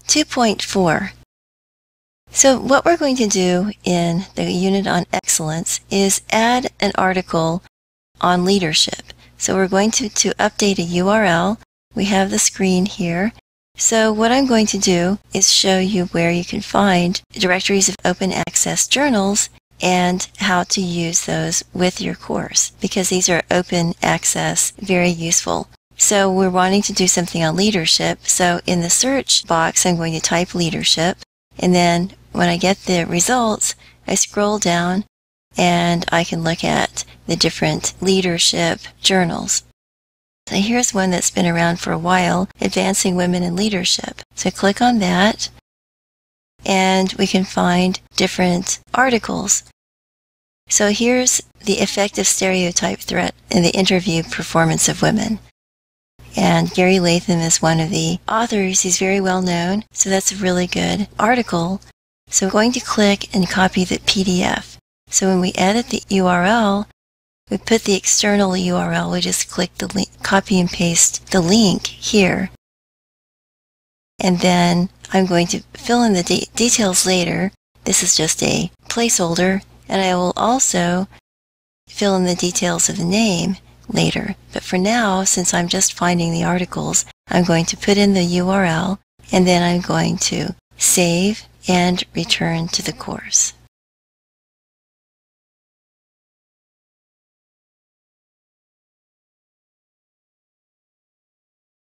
2.4. So what we're going to do in the unit on excellence is add an article on leadership. So we're going to update a URL. We have the screen here. So what I'm going to do is show you where you can find directories of open access journals and how to use those with your course, because these are open access, very useful. So we're wanting to do something on leadership. So in the search box, I'm going to type leadership, and then when I get the results, I scroll down and I can look at the different leadership journals. So here's one that's been around for a while, Advancing Women in Leadership. So click on that, and we can find different articles. So here's the effective stereotype threat in the interview performance of women. And Gary Latham is one of the authors. He's very well known, so that's a really good article. So I'm going to click and copy the PDF. So when we edit the URL, we put the external URL. We just click the link, copy and paste the link here. And then I'm going to fill in the details later. This is just a placeholder, and I will also fill in the details of the name later. But for now, since I'm just finding the articles, I'm going to put in the URL, and then I'm going to save and return to the course.